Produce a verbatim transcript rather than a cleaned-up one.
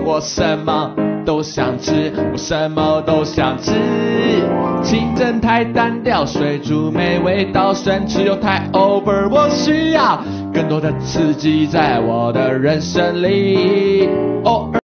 我什么都想吃，我什么都想吃。清蒸太单调，水煮没味道，生吃又太 over， 我需要更多的刺激在我的人生里。偶尔